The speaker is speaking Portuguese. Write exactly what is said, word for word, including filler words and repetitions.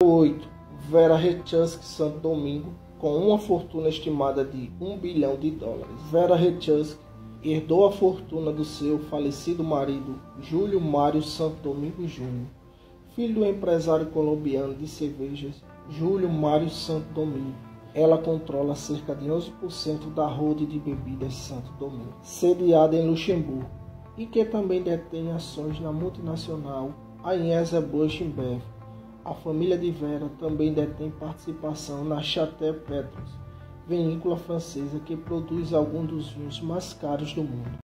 oito. Vera Rechusky Santo Domingo, com uma fortuna estimada de um bilhão de dólares. Vera Rechusky herdou a fortuna do seu falecido marido, Júlio Mário Santo Domingo Júnior, filho do empresário colombiano de cervejas, Júlio Mário Santo Domingo. Ela controla cerca de onze por cento da holding de bebidas Santo Domingo, sediada em Luxemburgo, e que também detém ações na multinacional Anheuser-Busch InBev. A família de Vera também detém participação na Château Petrus, vinícola francesa que produz alguns dos vinhos mais caros do mundo.